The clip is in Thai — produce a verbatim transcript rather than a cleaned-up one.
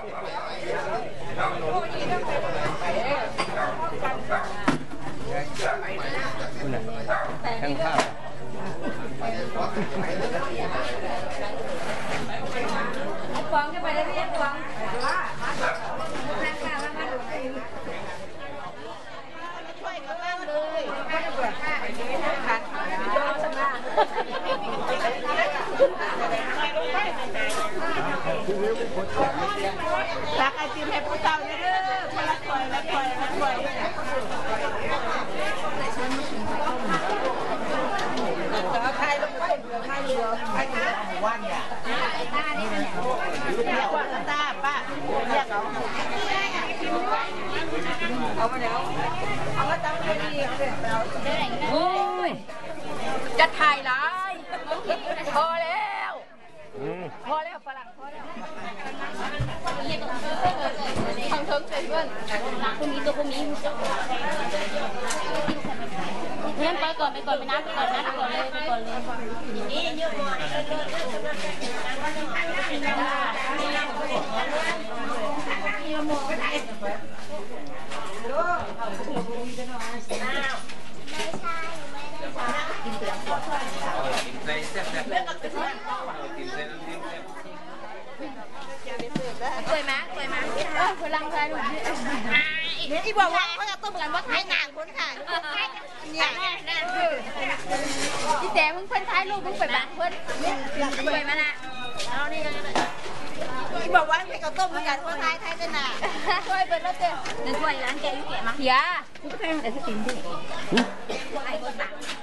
ข้างข้าวฟองจะไปแล้วพี่ฟองว่าแม่ข้าวมาดูช่วยกันบ้างเลยไม่ได้เบื่อค่ะค่ะโดนชนะตักไอติมให้ผู้เฒ่าเด้อคนละถ้วยละถ้วยละถ้วยใครลงไปเบื่อใครเบื่อใครเบื่อวันเนี่ยตานี่เนี่ยเรียกว่าตาป้าเรียกเอาเอามาเดี๋ยวเอามาตั้งให้ดีเอาเดี๋ยวเราโอ้ยจะถ่ายร้ายพอแล้วพอแล้วฝรั่งพอแล้วทางเทิงเพื่อนตัวมีตัวมีเพื่อนไปก่อนไปก่อนไปน้ำไปก่อนนะไปก่อนเลยไปก่อนเลยนี่เยอะมากเคยไหมเคยไหมเออพลังใจหนูอีบอกว่าเขาจะต้มกันว่าท้ายหนังคนค่ะเนี่ยนั่นคือพี่แจ๋มึงเพิ่นท้ายลูกมึงเปิดบ้านเพิ่นเคยไหมล่ะเอานี่กันอีบอกว่าให้เขาต้มกันว่าท้ายท้ายเป็นน่ะช่วยเปิดแล้วเจ้าเดี๋ยวช่วยร้านแกอยู่แกมั้งเฮียกูก็แค่เดี๋ยวจะกินดิไอ้คนต่าง